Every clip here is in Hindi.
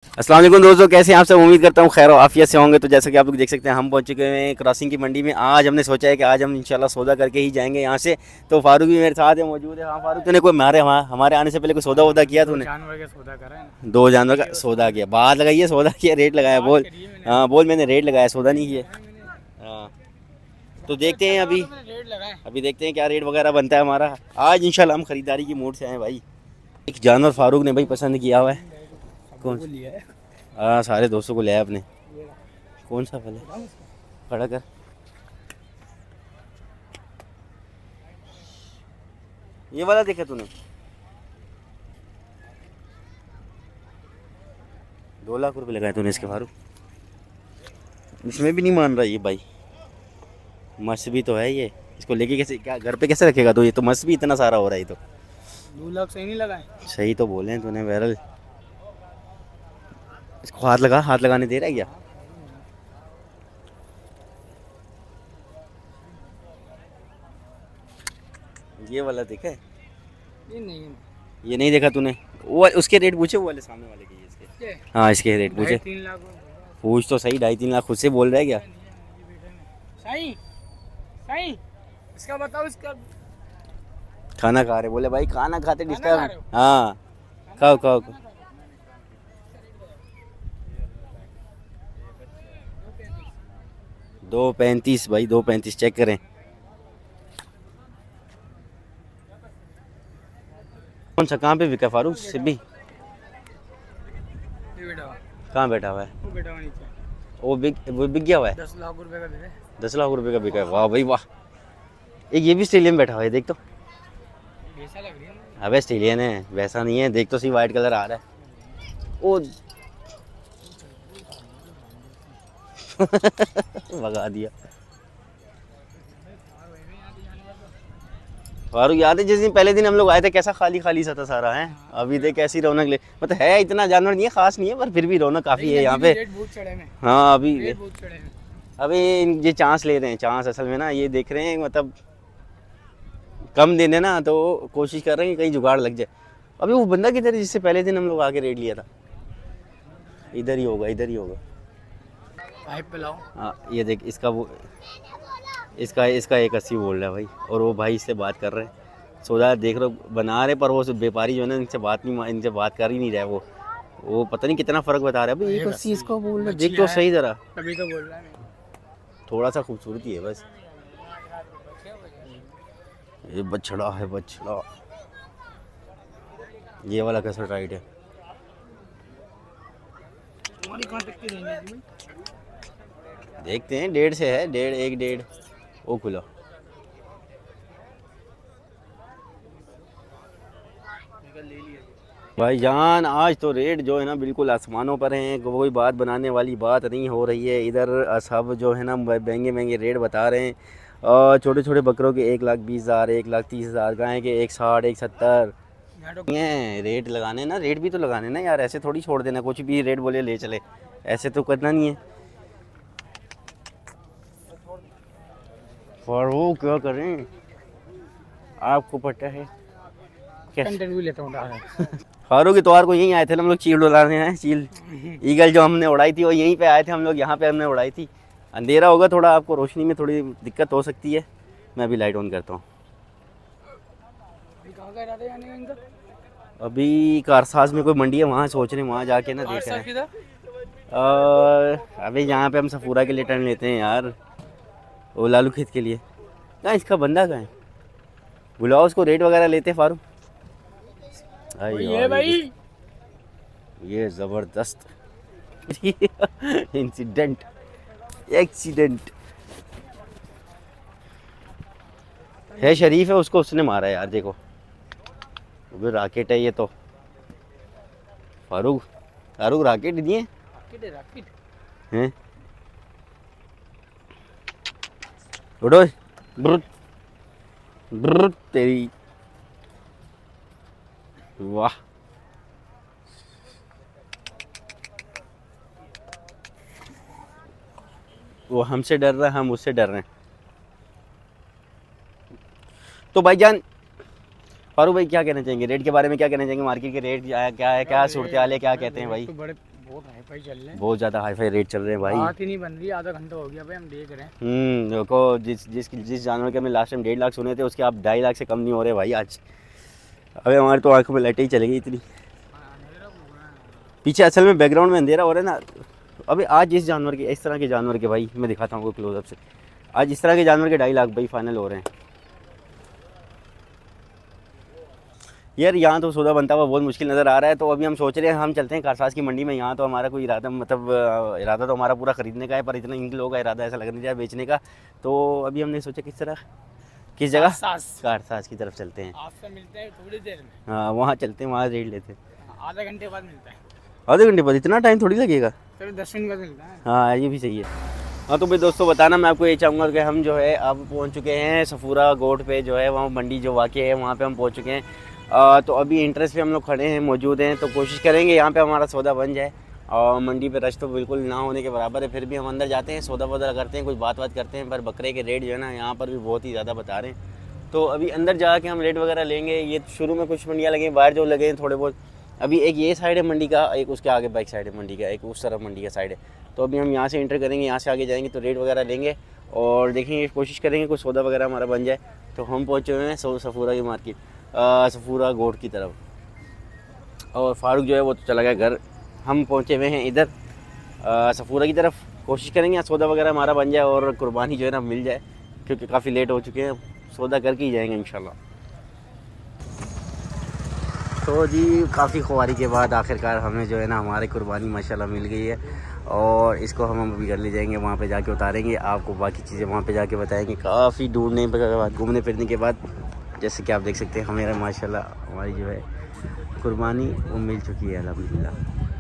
अस्सलाम वालेकुम दोस्तों, कैसे हैं आप सब। उम्मीद करता हूँ खैर आफियत से होंगे। तो जैसा कि आप लोग देख सकते हैं, हम पहुंच चुके हैं क्रॉसिंग की मंडी में। आज हमने सोचा है कि आज हम इंशाल्लाह सौदा करके ही जाएंगे यहाँ से। तो फारूक भी मेरे साथ है, मौजूद है। हाँ फारूक, तूने कोई हमारे आने से पहले कोई सौदा वोदा किया तूने? जानवर का सौदा करा है। दो जानवर का सौदा किया, बात लगाई है, सौदा किया, रेट लगाया। बोल हाँ बोल, मैंने रेट लगाया, सौदा नहीं किया। हाँ तो देखते हैं अभी देखते हैं क्या रेट वगैरह बनता है हमारा। आज इंशाल्लाह हम खरीदारी की मूड से आए भाई। एक जानवर फारूक ने भाई पसंद किया हुआ है। कौन लिया है? हाँ सारे दोस्तों को ले आया अपने। कौन सा फल है? खड़ा कर। ये वाला देखा तूने? 2 लाख रुपए लगाए तूने इसके फारूक। इसमें भी नहीं मान रहा ये भाई। मस्त भी तो है ये, इसको लेके कैसे, क्या घर पे कैसे रखेगा? तो ये तो मस्त भी इतना सारा हो रहा है। ये तो 2 लाख सही नहीं लगाए। सही तो बोले हैं तूने बहरल। इसको हाथ लगा, हाथ लगाने दे रहा है क्या? ये वाला देखा है? ये नहीं देखा तूने? वो उसके रेट पूछे, वो वाले सामने वाले के इसके। हाँ इसके रेट पूछे। 3 लाख पूछ तो सही, 2.5-3 लाख खुद से बोल रहा है क्या? सही सही। इसका बताओ, इसका खाना खा रहे बोले भाई, खाना खाते डिस्टर्ब। हाँ खाओ खाओ। 2.35 भाई, 2.35 चेक करें। कौन सा, कहाँ पे बिका फारूक सिब्बी? कहाँ बैठा हुआ है? वो बिक गया हुआ है। 10 लाख रुपए का बिका है। 10 लाख रुपए का बिका है। वाह भाई वाह। एक ये भी ऑस्ट्रेलियन बैठा हुआ है, देख तो। वैसा लग रही है। अबे ऑस्ट्रेलियन है, वैसा नहीं है, देख तो सही, वाइट कलर आ रहा है। ओ भगा दिया। फारूक याद है जिस दिन पहले दिन हम लोग आए थे, कैसा खाली खाली सा था सारा है। अभी देख कैसी रौनक ले, मतलब है इतना जानवर नहीं है, खास नहीं है, पर फिर भी रौनक काफी है यहाँ पे। हाँ अभी ये चांस ले रहे हैं, चांस असल में ना ये देख रहे हैं, मतलब कम देने ना, तो कोशिश कर रहे हैं कि कहीं जुगाड़ लग जाए। अभी वो बंदा किधर है जिससे पहले दिन हम लोग आके रेट लिया था? इधर ही होगा, इधर ही होगा। पाइप पे लाओ। हाँ ये देख, इसका वो इसका 180 बोल रहा है भाई। और वो भाई इससे बात कर रहे हैं, सौदा देख रहे बना रहे, पर वो व्यापारी जो है ना, इनसे बात कर ही नहीं रहा है। वो पता नहीं कितना फ़र्क बता रहा है भाई। 180 इसका बोल रहा है, देख तो सही जरा। तभी तो बोल रहा है। थोड़ा सा खूबसूरती है बस। ये बछड़ा है, बछड़ा। ये वाला कैसा टाइट है? देखते हैं, 1.5 से है, 1.5 वो खुला। भाईजान आज तो रेट जो है ना बिल्कुल आसमानों पर हैं। कोई बात बनाने वाली बात नहीं हो रही है। इधर सब जो है ना महंगे महंगे रेट बता रहे हैं। और छोटे छोटे बकरों के 1,20,000, 1,30,000, गाय के 1,60, 1,70 है। रेट लगाने ना, रेट भी तो लगाने ना यार, ऐसे थोड़ी छोड़ देना, कुछ भी रेट बोले ले चले, ऐसे तो करना नहीं है। और वो क्या करें, आपको पता है क्या? कंटेंट भी लेता हूँ। फारूक इतवार को यहीं आए थे हम लोग, चील उड़ाने हैं। चील ईगल जो हमने उड़ाई थी वो यहीं पे आए थे हम लोग, यहाँ पे हमने उड़ाई थी। अंधेरा होगा थोड़ा, आपको रोशनी में थोड़ी दिक्कत हो सकती है। मैं अभी लाइट ऑन करता हूँ। अभी कारसाज में कोई मंडी है, वहाँ सोच रहे हैं वहाँ जाके ना देख रहे हैं। अभी यहाँ पे हम सफूरा के लिए टर्न लेते हैं यार, वो लालू खेत के लिए। कहाँ इसका बंदा कहाँ है? बुलाओ उसको, रेट वगैरह लेते हैं फारूक। ये भाई ये ज़बरदस्त एक्सीडेंट है। शरीफ है, उसको उसने मारा यार, देखो वो राकेट है ये तो। फारूक राकेट दिए हैं। उड़ो ब्रुट तेरी, वाह। वो हमसे डर रहा है, हम उससे डर रहे हैं। तो भाईजान फारूक भाई क्या कहना चाहेंगे रेट के बारे में? क्या कहना चाहेंगे? मार्केट के रेट क्या है, क्या सूरत हाल है, क्या कहते हैं भाई? तो बड़े बहुत हाई फाई चल रहे हैं, बहुत ज़्यादा हाई फाई रेट चल रहे हैं भाई। बात ही नहीं बन रही, आधा घंटा हो गया भाई हम देख रहे हैं। देखो जिस जानवर के हमने लास्ट टाइम 1.5 लाख सुने थे, उसके आप 2.5 लाख से कम नहीं हो रहे भाई आज। अबे हमारे तो आंखों में लाइटें ही चलेगी इतनी। पीछे असल में बैकग्राउंड में अंधेरा हो रहा है ना। अबे आज इस जानवर के, इस तरह के जानवर के भाई मैं दिखाता हूँ क्लोजअप से, आज इस तरह के जानवर के 2.5 लाख भाई फाइनल हो रहे हैं यार। यहाँ तो सौदा बनता हुआ बहुत मुश्किल नज़र आ रहा है। तो अभी हम सोच रहे हैं हम चलते हैं कारसाज की मंडी में। यहाँ तो हमारा कोई इरादा, मतलब इरादा तो हमारा पूरा ख़रीदने का है, पर इतना इन लोगों का इरादा ऐसा लग नहीं रहा है बेचने का। तो अभी हमने सोचा किस जगह कारसाज की तरफ चलते हैं। आपसे मिलते हैं थोड़ी देर में। हाँ वहाँ चलते हैं, वहाँ रेट लेते हैं। आधा घंटे बाद मिलता है। आधे घंटे बाद? इतना टाइम थोड़ी लगेगा। चलो 10 मिनट बाद मिलता है। हाँ ये भी सही है। हाँ तो भाई दोस्तों बताना मैं आपको ये चाहूँगा कि हम जो है अब पहुँच चुके हैं सफूरा गोट पे, जो है वहाँ मंडी जो वाक़ई है वहाँ पे हम पहुँच चुके हैं। तो अभी इंटरेस्ट पे हम लोग खड़े हैं, मौजूद हैं। तो कोशिश करेंगे यहाँ पे हमारा सौदा बन जाए। और मंडी पे रश तो बिल्कुल ना होने के बराबर है, फिर भी हम अंदर जाते हैं, सौदा वौदा करते हैं, कुछ बात करते हैं। पर बकरे के रेट जो है ना यहाँ पर भी बहुत ही ज़्यादा बता रहे हैं। तो अभी अंदर जाके हम रेट वगैरह लेंगे। ये शुरू में कुछ मंडियाँ लगे, बाहर जो लगे हैं थोड़े बहुत। अभी एक ये साइड है मंडी का, एक उसके आगे बैक साइड है मंडी का, एक उस तरफ मंडी का साइड है। तो अभी हम यहाँ से एंटर करेंगे, यहाँ से आगे जाएंगे तो रेट वगैरह लेंगे और देखेंगे, कोशिश करेंगे कुछ सौदा वगैरह हमारा बन जाए। तो हम पहुँचे हुए हैं सफूरा की मार्केट, सफूरा गोट की तरफ। और फारूक जो है वो तो चला गया घर, हम पहुँचे हुए हैं इधर सफूरा की तरफ। कोशिश करेंगे यहाँ सौदा वगैरह हमारा बन जाए और कुर्बानी जो है ना मिल जाए, क्योंकि काफ़ी लेट हो चुके हैं। सौदा करके ही जाएंगे इंशाल्लाह। तो जी काफ़ी ख्वारी के बाद आखिरकार हमें जो है ना हमारी कुर्बानी माशाल्लाह मिल गई है। और इसको हम अभी घर ले जाएंगे, वहाँ पे जाके उतारेंगे। आपको बाकी चीज़ें वहाँ पे जाके बताएंगे। काफ़ी ढूंढने के बाद, घूमने फिरने के बाद, जैसे कि आप देख सकते हैं हमें माशाल्लाह हमारी जो है कुर्बानी वो मिल चुकी है अल्हम्दुलिल्लाह।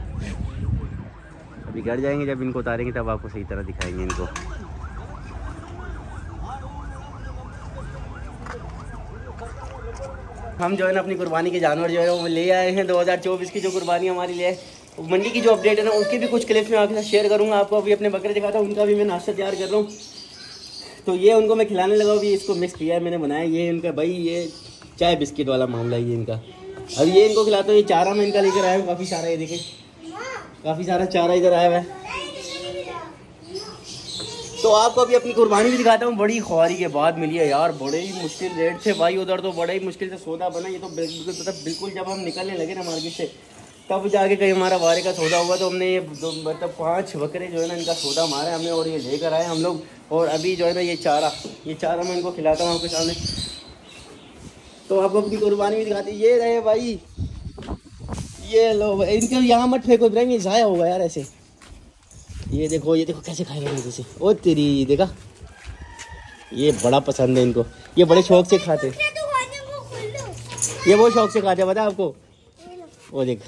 अभी घर जाएंगे, जब इनको उतारेंगे तब आपको सही तरह दिखाएंगे इनको। हम जो है ना अपनी कुर्बानी के जानवर जो है वो ले आए हैं। 2024 की जो कुर्बानी हमारी ले मंडी की जो अपडेट है ना, उसकी भी कुछ क्लिप्स मैं आपके साथ शेयर करूँगा। आपको अभी अपने बकरे दिखाता हूँ, उनका भी मैं नाश्ता तैयार कर रहा हूँ। तो ये उनको मैं खिलाने लगा, अभी इसको मिक्स किया है मैंने, बनाया। ये इनका भाई ये चाय बिस्किट वाला मामला है ये इनका। अब ये इनको खिलाता हूँ। ये चारा मैं इनका लेकर आया हूँ, काफ़ी सारा, ये देखें काफ़ी सारा चारा इधर आया हुआ है। तो आपको अभी अपनी कुर्बानी भी दिखाता हूँ। बड़ी ख्वारी के बाद मिली है यार, बड़े ही मुश्किल रेट थे भाई उधर, तो बड़े ही मुश्किल से सौदा बना। ये तो बिल्कुल जब हम निकलने लगे ना मार्केट से, तब जाके कहीं हमारा वारे का सौदा हुआ। तो हमने ये मतलब 5 बकरे जो है ना इनका सौदा मारा हमने, और ये लेकर आए हम लोग। और अभी जो है ना ये चारा मैं इनको खिलाता हूँ आपके सामने। तो आपको अपनी कुर्बानी भी दिखाती। ये रहे भाई, ये लो भाई, इनको यहाँ मत फेंको इब्राहिम, ये ज़ाया होगा यार ऐसे। ये देखो कैसे खाएगा जैसे। ओ तेरी देखा, ये बड़ा पसंद है इनको, ये बड़े शौक से खाते। ये बहुत शौक से खाते हैं, पता है आपको। वो देख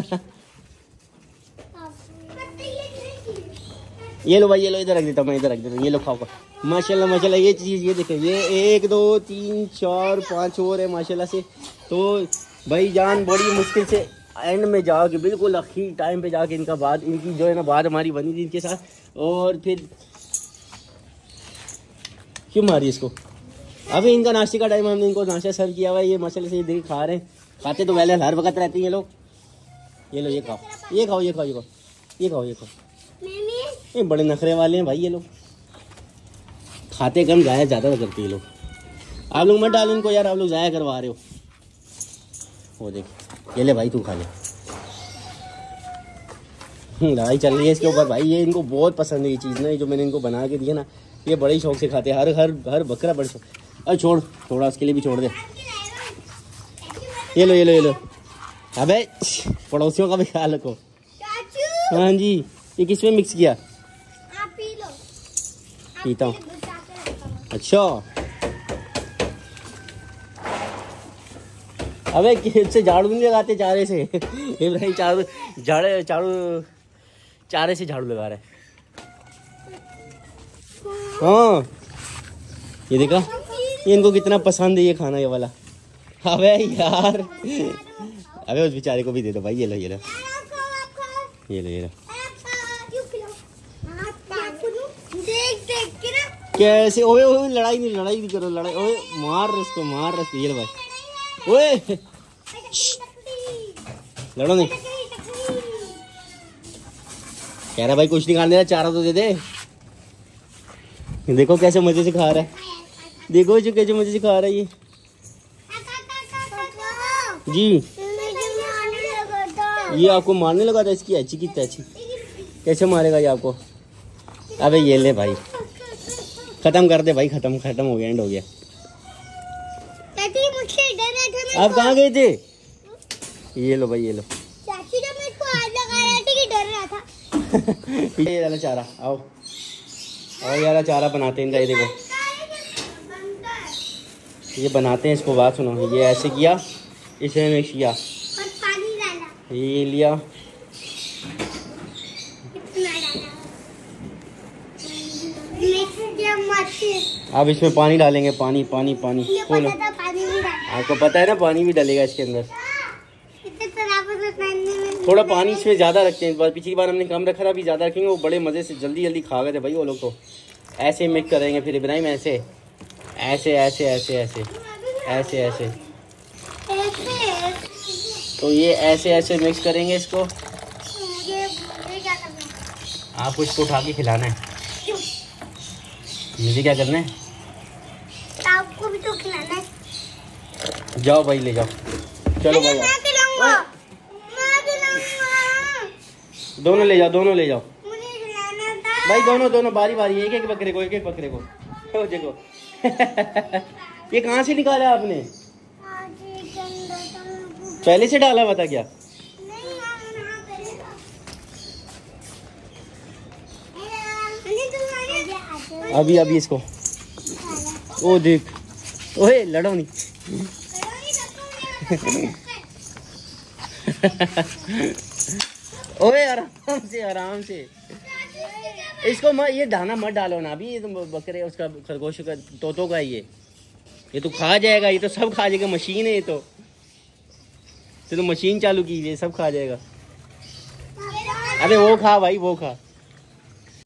ये लो भाई, ये लो, इधर रख देता हूँ मैं, इधर रख देता हूँ। ये लो खाओ माशाल्लाह माशाल्लाह। ये चीज़ ये देखें, ये 1 2 3 4 5 और है माशाल्लाह से। तो भाई जान बड़ी मुश्किल से एंड में जाके, बिल्कुल आखिरी टाइम पे जाके इनका बात, इनकी जो है ना बात हमारी बनी थी इनके साथ। और फिर क्यों मारी इसको। अभी इनका नाश्ते का टाइम, हमने इनको नाश्ता सर्व किया हुआ है। ये मसाले से देख खा रहे हैं, खाते तो पहले हर वक्त रहते हैं ये लोग। ये लो, ये खाओ, ये खाओ, ये खाओ, ये खाओ, ये खाओ, ये खाओ। ये बड़े नखरे वाले हैं भाई ये लोग, खाते कम ज़ाया ज़्यादा करते हैं ये लोग। आप लोग मत डालो इनको यार, आप लोग ज़ाया करवा रहे हो। वो देख, ये ले भाई तू खा ले। लड़ाई चल रही है इसके ऊपर भाई। ये इनको बहुत पसंद है ये चीज़ ना, ये जो मैंने इनको बना के दिया ना, ये बड़े ही शौक से खाते हैं। हर बकरा बड़े शौक। अरे छोड़, थोड़ा उसके लिए भी छोड़ दे। ये लो, ये लो, ये लो। अबे पड़ोसियों का भी ख्याल रखो। हाँ जी, ये किस में मिक्स किया? आप पी लो। पीता हूँ। अच्छा, अबे किससे झाड़ू नहीं लगाते चारे से? इब्राहिम चारे से झाड़ू लगा रहा है। हाँ ये देखा, ये इनको कितना पसंद है ये खाना, ये वाला। अबे यार, अबे उस बेचारे को भी दे दो भाई। ये लो, ये लो, ये लो, ये लो। कैसे? ओए ओए, लड़ाई नहीं करो, लड़ाई। ओए मार इसको, मार इसको। ये लो भाई, ओए लड़ो नहीं। कह रहा भाई कुछ नहीं खाने, चारा तो दे दे। देखो कैसे मजे से खा रहा है, देखो जो कैसे मजे से खा रहा है ये जी। ये आपको मारने लगा था, इसकी अच्छी की तैची कैसे मारेगा ये आपको। अबे ये ले भाई, खत्म कर दे भाई, खत्म हो गया, एंड हो गया। आप कहाँ गए थे? ये लो भाई, ये लो। चाची ने मेरे को हाथ लगा रहा था कि डर रहा था। ये वाला चारा, आओ और ये वाला चारा बनाते हैं। ये देखो ये बनाते हैं, इसको बात सुनो। ये ऐसे किया, इसे मिक्स किया, और पानी डाला, ये लिया, इतना डाला, मिक्स किया मच्छी। अब इसमें पानी डालेंगे, पानी पानी पानी ये खोलो। पता था पानी भी डाला। आपको पता है ना, पानी भी डालेगा इसके अंदर। इतने तरह से पानी में थोड़ा पानी इसमें ज़्यादा रखते हैं, इस बार पिछली बार हमने कम रखा था, अभी ज़्यादा रखेंगे। वो बड़े मज़े से जल्दी जल्दी खा गए थे भाई वो लोग। तो ऐसे मिक्स करेंगे फिर इब्राहिम, ऐसे ऐसे ऐसे ऐसे ऐसे ऐसे ऐसे। तो ये ऐसे ऐसे मिक्स करेंगे इसको। ये क्या करना है? आपको इसको उठा के खिलाना है। मुझे क्या करना है? आपको भी तो खिलाना है। जाओ भाई, ले जाओ, चलो भाई मैं खिलाऊंगा, मैं खिलाऊंगा। दोनों ले जाओ, दोनों ले जाओ मुझे खिलाना था भाई, दोनों बारी बारी, एक एक बकरे को, एक एक बकरे को। ओ देखो ये कहाँ से निकाला आपने? पहले से डाला हुआ था क्या? अभी इसको, ओ देख, ओए लड़ो नहीं। ओए आराम से इसको मत, ये दाना मत डालो ना अभी। ये तो बकरे उसका, खरगोश का, तोतों का ये तो खा जाएगा, ये तो सब खा जाएगा, मशीन है ये तो मशीन चालू की, ये सब खा जाएगा। अरे वो खा भाई, वो खा।